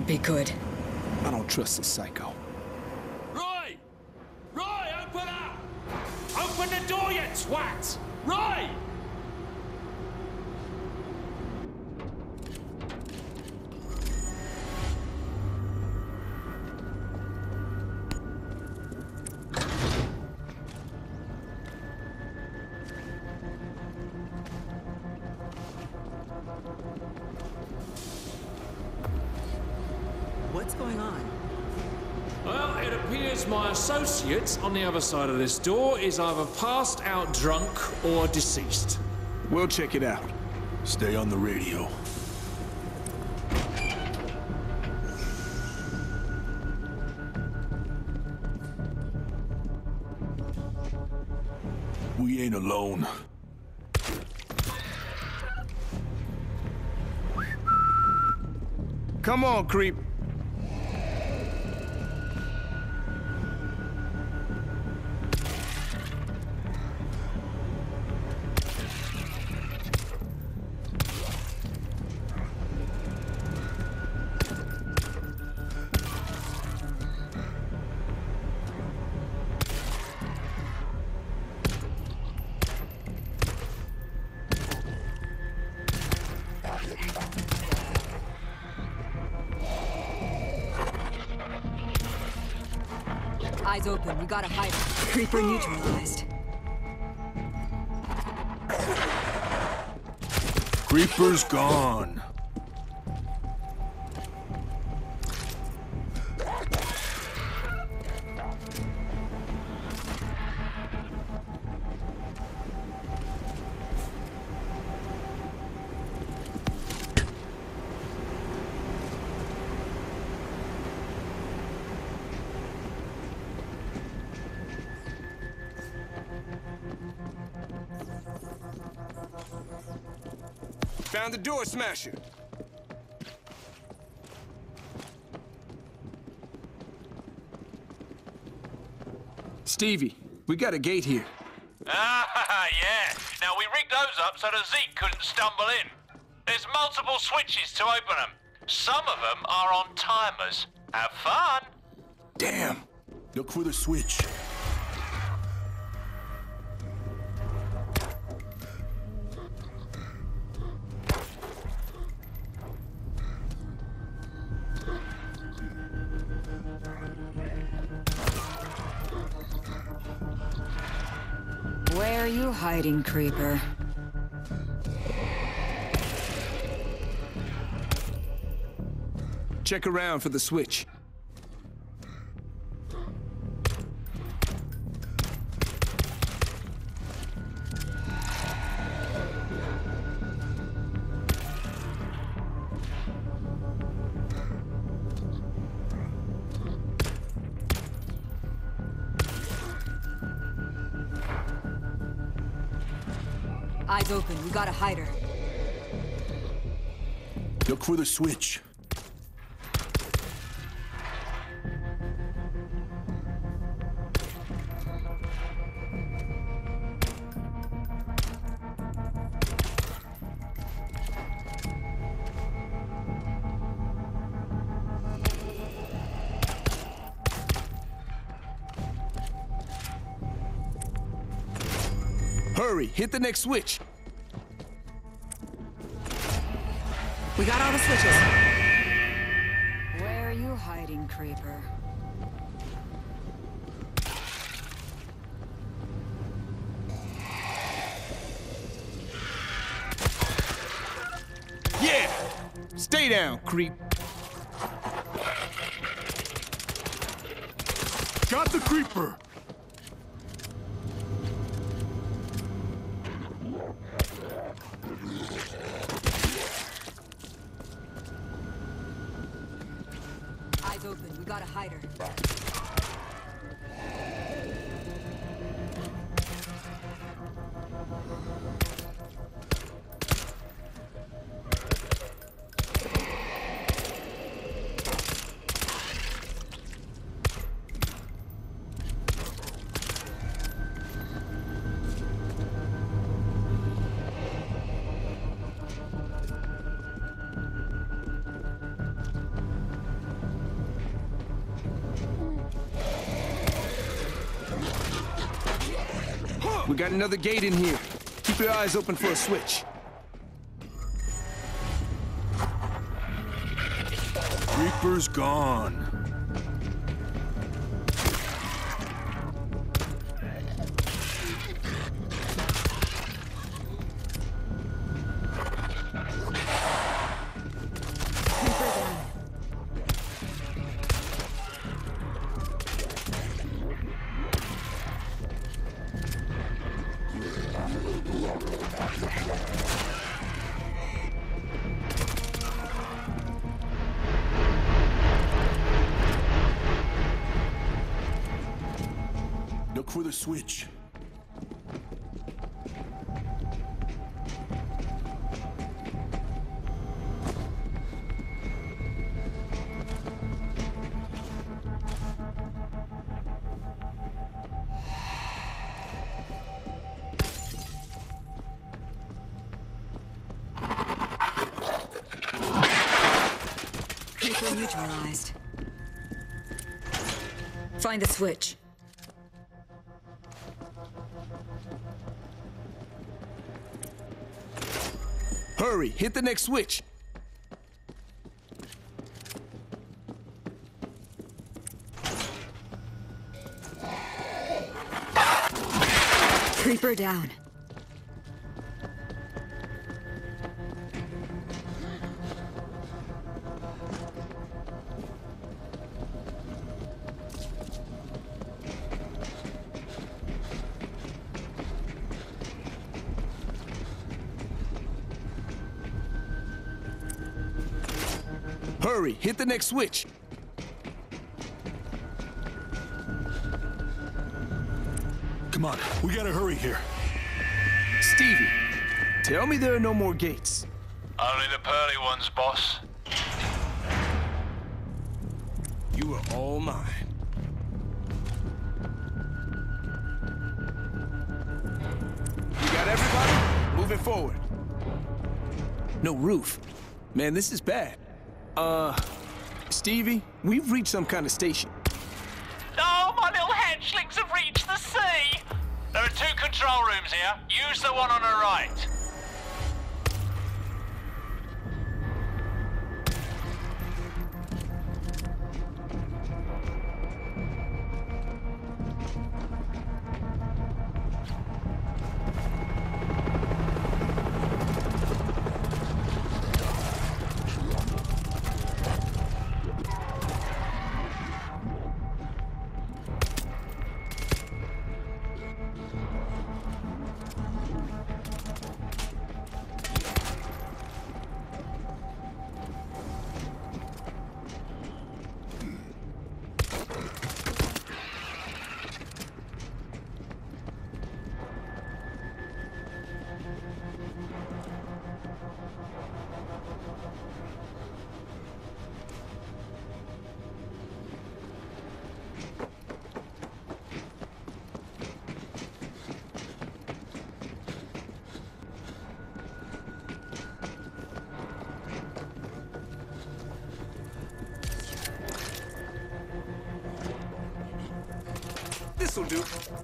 be good. I don't trust this psycho. Roy! Roy, open up! Open the door, you twat! Roy! What's going on? Well, it appears my associate on the other side of this door is either passed out drunk or deceased. We'll check it out. Stay on the radio. We ain't alone. Come on, creep. Eyes open, we gotta hide him. Creeper neutralized. Creeper's gone. Found the door smasher. Stevie, we got a gate here. Ah, yeah. Now, we rigged those up so the Zeke couldn't stumble in. There's multiple switches to open them. Some of them are on timers. Have fun. Damn. Look for the switch. Where are you hiding, creeper? Check around for the switch. Eyes open, we gotta hide her. Look for the switch. Hurry, hit the next switch. We got all the switches. Where are you hiding, creeper? Yeah! Stay down, creep. Got the creeper. Eyes open, we gotta hide her. We got another gate in here. Keep your eyes open for a switch. Creeper's gone. Look for the switch. Creeper neutralized. Find the switch. Hurry, hit the next switch. Creeper down. Hurry, hit the next switch. Come on, we gotta hurry here. Stevie, tell me there are no more gates. Only the pearly ones, boss. You are all mine. You got everybody? Moving forward. No roof. Man, this is bad. Stevie, we've reached some kind of station. Oh, my little hatchlings have reached the sea! There are 2 control rooms here. Use the one on the right. This'll do.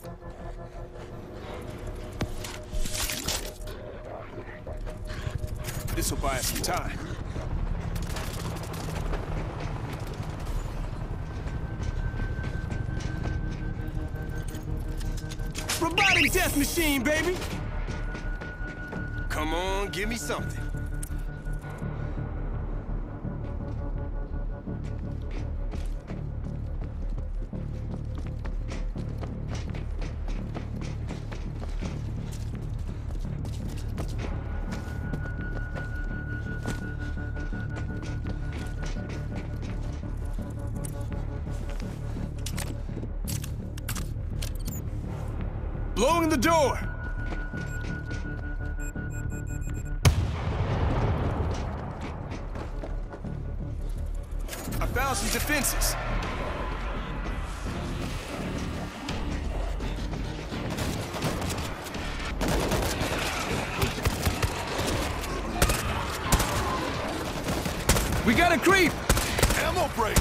This'll buy us some time. Robotic death machine, baby! Come on, give me something. Blowing the door! I found some defenses. We got a creep! Ammo break!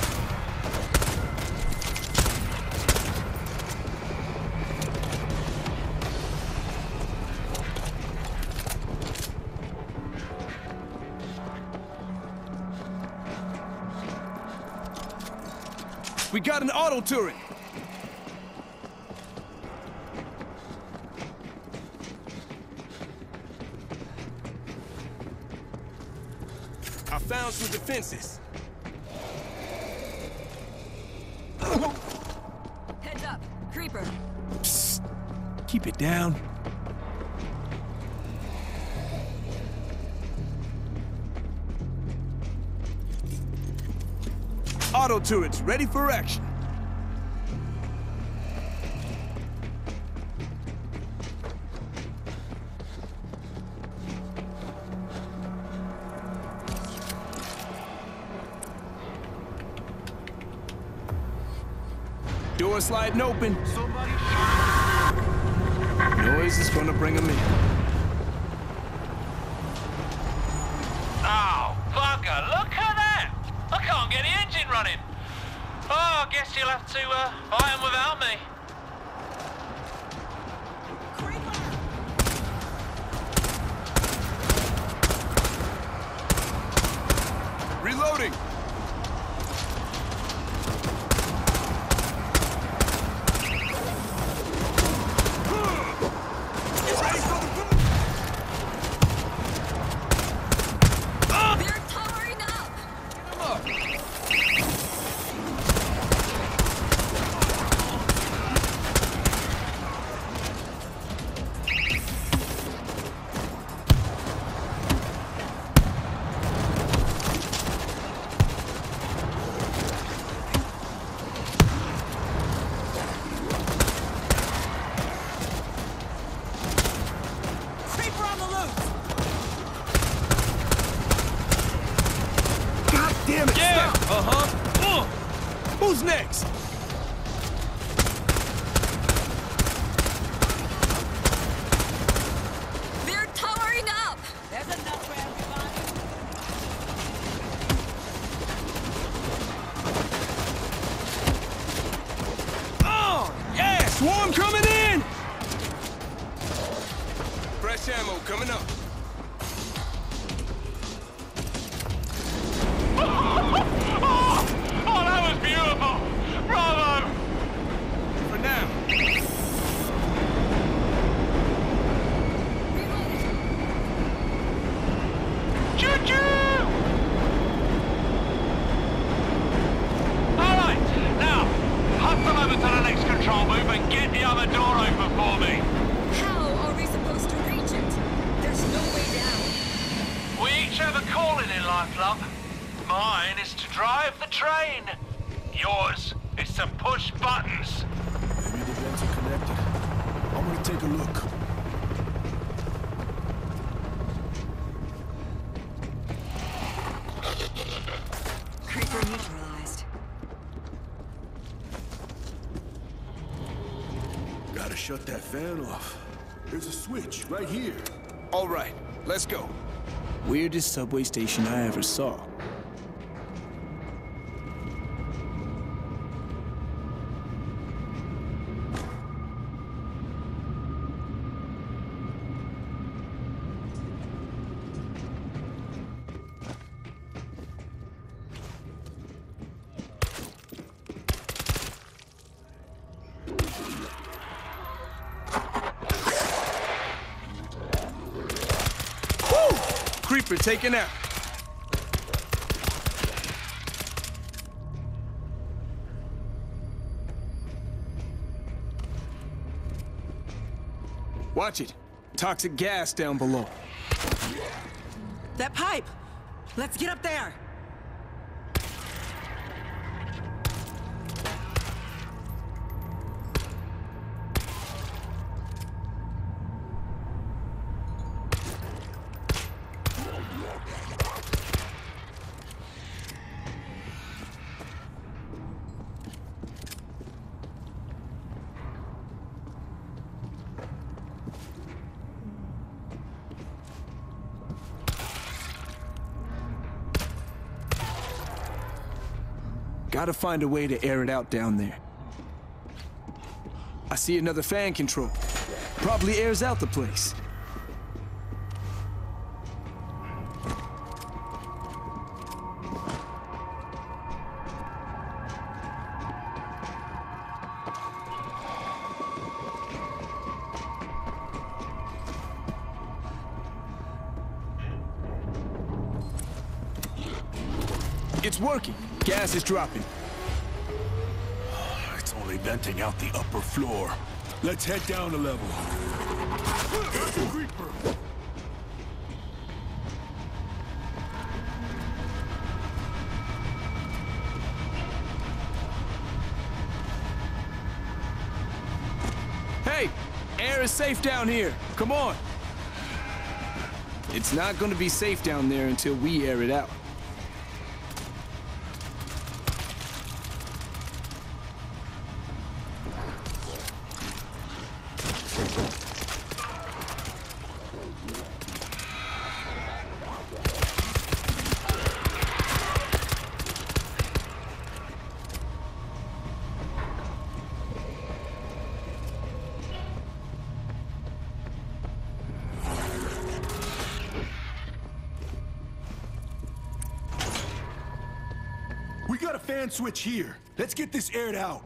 We got an auto turret! I found some defenses. Heads up. Creeper. Psst. Keep it down. Auto turrets ready for action. Door sliding open. Noise is gonna bring them in. Oh, bugger, look at that! I can't get the engine running. Oh, I guess you'll have to fight 'em without me. Reloading. They're towering up. Creeper on the loose! God damn it! Yeah! Uh-huh. Who's next? They're towering up. There's enough for everybody. Oh, yeah! Swarm coming in! Fresh ammo coming up. Oh, that was beautiful! Bravo! For now. Choo-choo! Alright, now, hustle over to the next control booth and get the other door open for me. How are we supposed to reach it? There's no way down. We each have a calling in life, love. Mine is to drive the train. Yours is to push buttons. Maybe the vents are connected. I'm gonna take a look. Creeper neutralized. Gotta shut that fan off. There's a switch right here. All right, let's go. Weirdest subway station I ever saw. Creeper taken out. Watch it. Toxic gas down below. That pipe! Let's get up there! Gotta find a way to air it out down there. I see another fan control. Probably airs out the place. It's working. Gas is dropping. It's only venting out the upper floor. Let's head down a level. Creeper. Hey, air is safe down here. Come on. It's not gonna be safe down there until we air it out. We got a fan switch here. Let's get this aired out.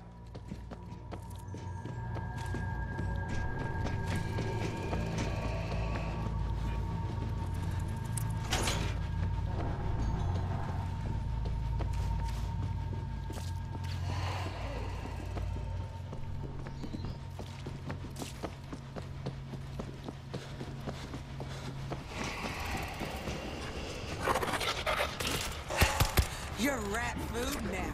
You're rat food now.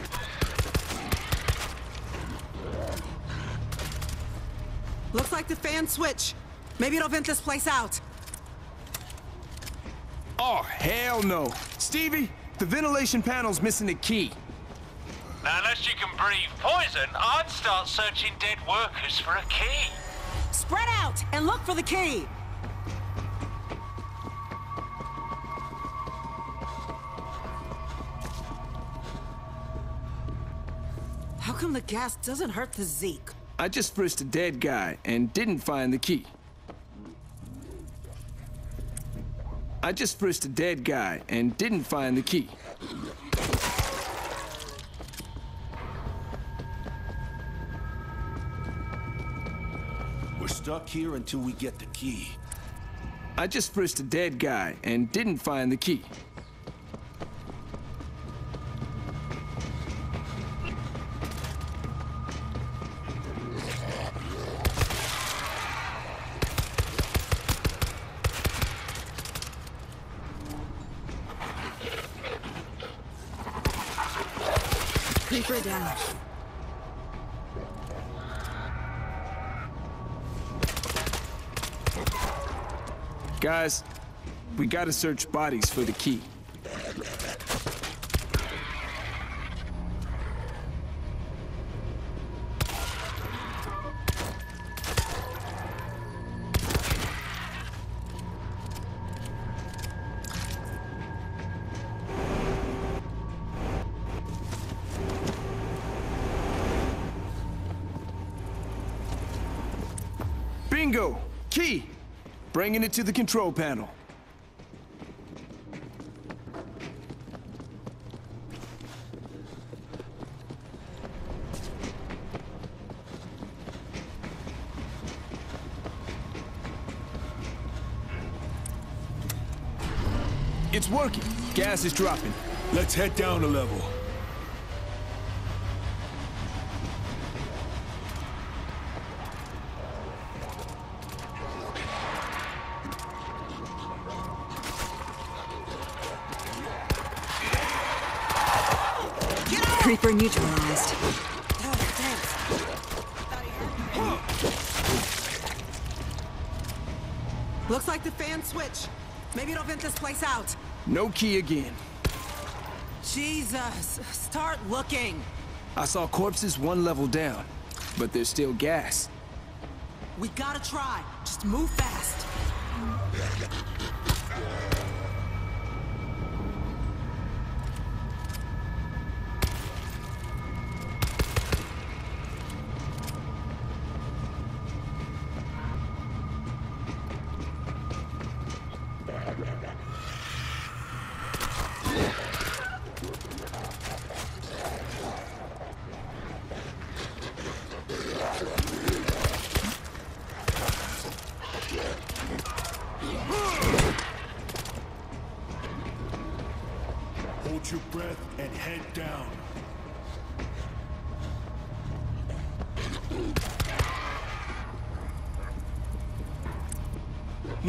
Looks like the fan switch. Maybe it'll vent this place out. Oh, hell no. Stevie, the ventilation panel's missing a key. Now, unless you can breathe poison, I'd start searching dead workers for a key. Spread out and look for the key. How come the gas doesn't hurt the Zeke? I just frisked a dead guy and didn't find the key. I just frisked a dead guy and didn't find the key. We're stuck here until we get the key. I just frisked a dead guy and didn't find the key. Creeper down. Guys, we gotta search bodies for the key. Bingo! Key! Bringing it to the control panel. It's working. Gas is dropping. Let's head down a level. Creeper neutralized. Oh, thanks. Looks like the fan switch. Maybe it'll vent this place out. No key again. Jesus, start looking. I saw corpses one level down, but there's still gas. We gotta try. Just move fast.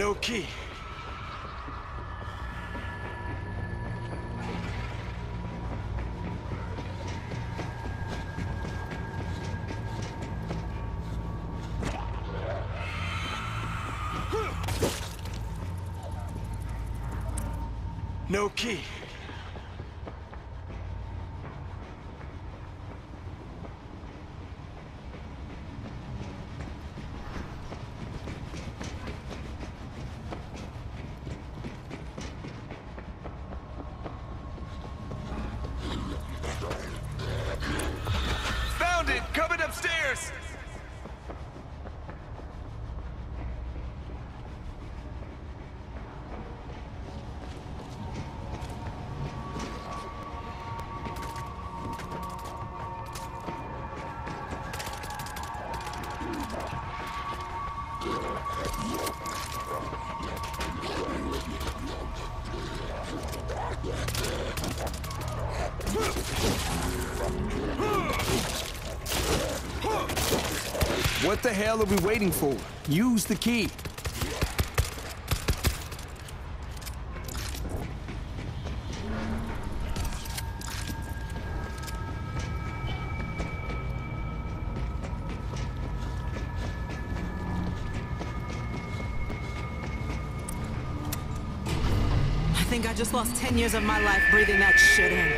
No key. No key. Found it! Coming upstairs! What the hell are we waiting for? Use the key. I think I just lost 10 years of my life breathing that shit in.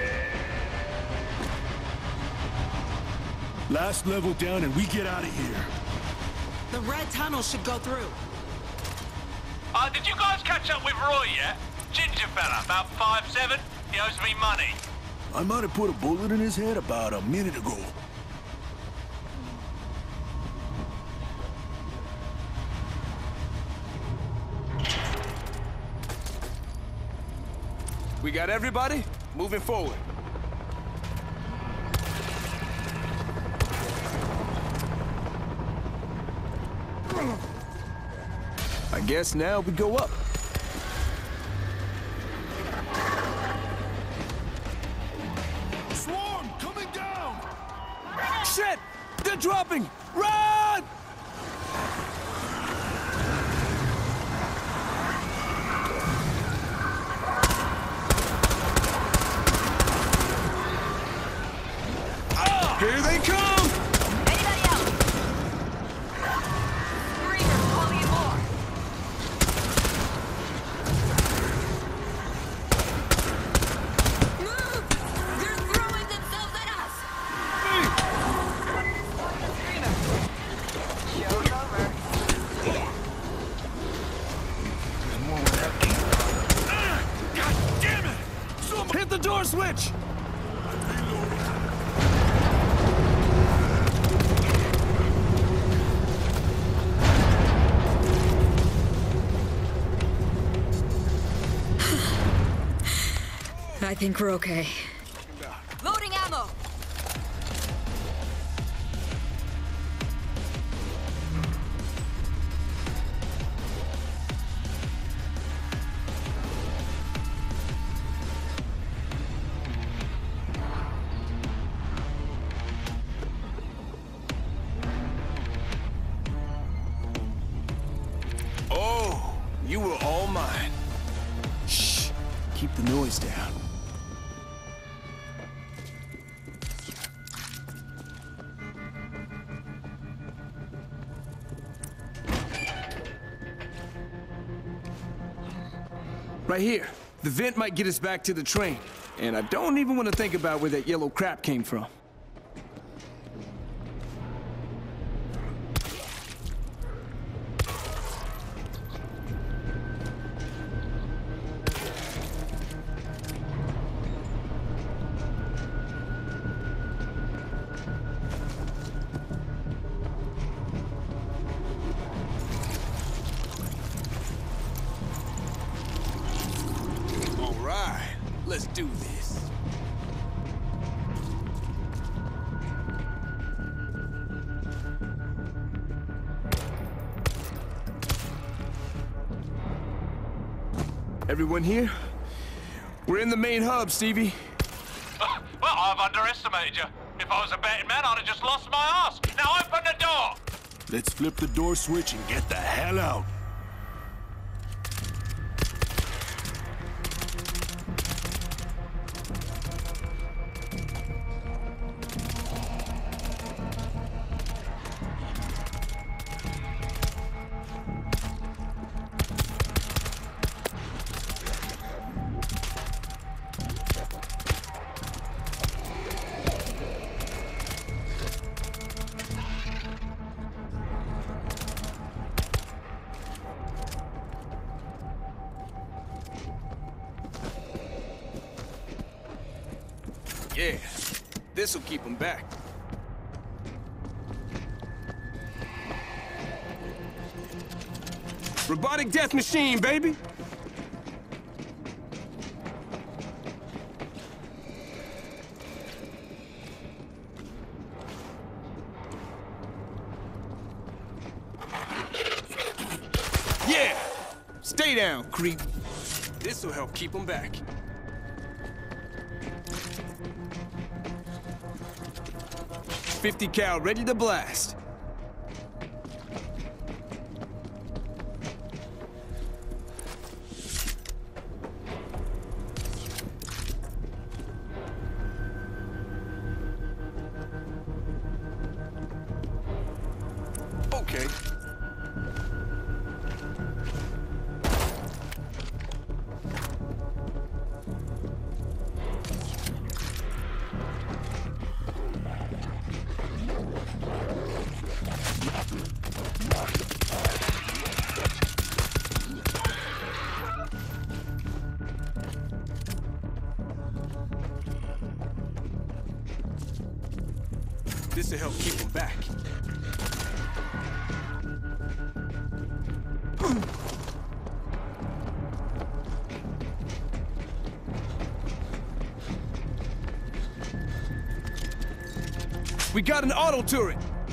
Last level down and we get out of here. The red tunnel should go through. Did you guys catch up with Roy yet? Ginger fella, about 5'7". He owes me money. I might have put a bullet in his head about a minute ago. We got everybody? Moving forward. I guess now we go up. Swarm coming down! Shit! They're dropping! Run! Here they come! Anybody else? Screamer calling in more. Move! They're throwing themselves at us! Screamer. Show's over. God damn it! Hit the door switch! I think we're okay. Loading ammo! Oh, you were all mine. Shh, keep the noise down. Right here. The vent might get us back to the train. And I don't even want to think about where that yellow crap came from. Let's do this. Everyone here? We're in the main hub, Stevie. Well, I've underestimated you. If I was a betting man, I'd have just lost my ass. Now open the door! Let's flip the door switch and get the hell out. Yeah, this'll keep them back. Robotic death machine, baby! Yeah! Stay down, creep. This'll help keep them back. .50 cal ready to blast. Okay. This'll help keep them back. We got an auto turret!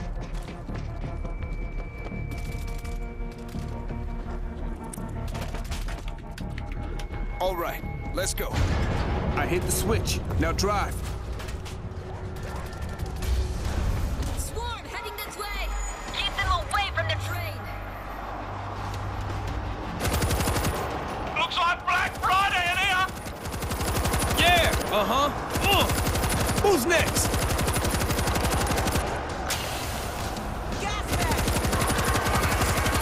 All right, let's go. I hit the switch. Now drive. Swarm heading this way! Keep them away from the train! Looks like Black Friday in here! Yeah, uh-huh. Who's next? Gas bag!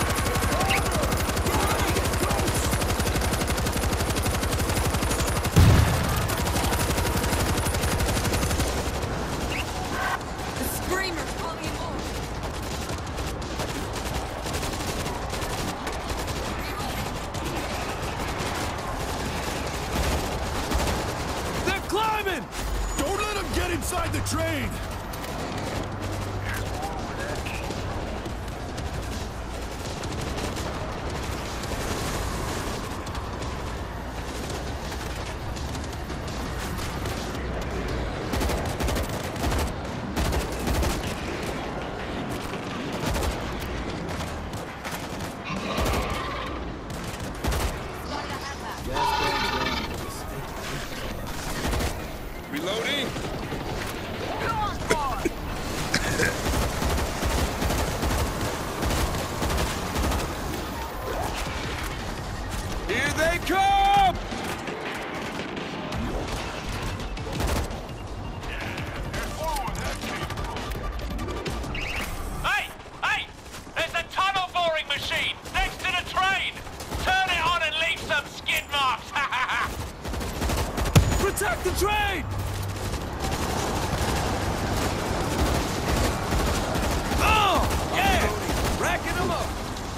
The screamer's calling him over. They're climbing! Don't let them get inside the train! Reloading. Here they come! Hey! Hey! There's a tunnel boring machine next to the train! Turn it on and leave some skid marks! Ha ha ha! Protect the train! Oh, yeah! Racking them up!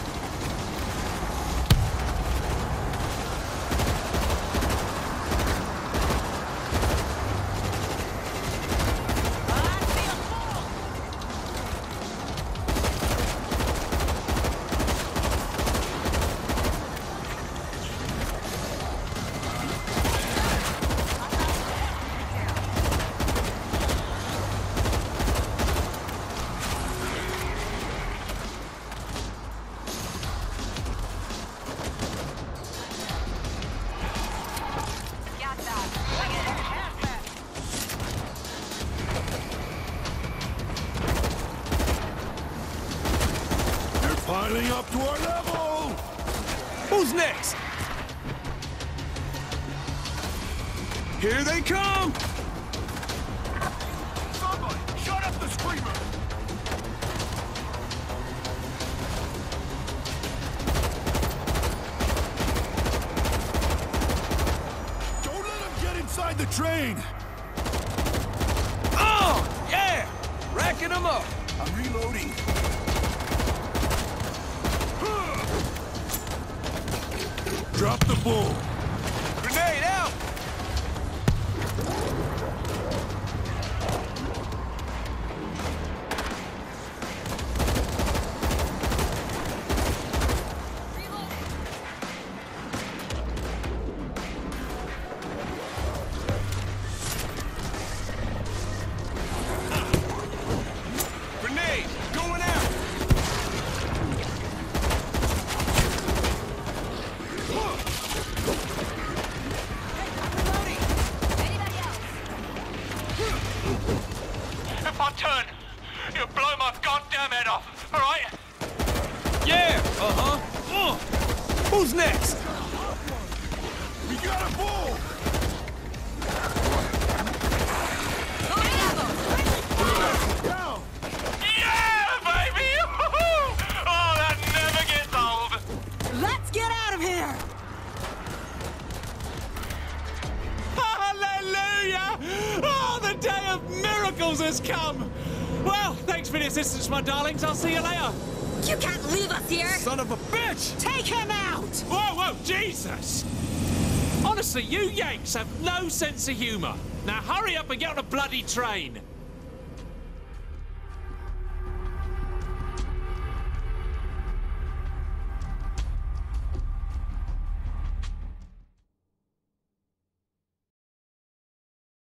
They're piling up to our level! Who's next? Here they come! Somebody, shut up the screamer! Don't let them get inside the train! Oh, yeah! Racking them up! I'm reloading. Drop the bull. Grenade out! turn. You'll blow my goddamn head off, all right? Yeah, Who's next? We got a bull! Down! Yeah, baby! Oh, that never gets old. Let's get out of here! Hallelujah! Oh, the day of miracles has come! Well, thanks for the assistance, my darlings. I'll see you later. You can't leave us here! Son of a bitch! Take him out! Whoa, Jesus! Honestly, you Yanks have no sense of humour. Now hurry up and get on a bloody train.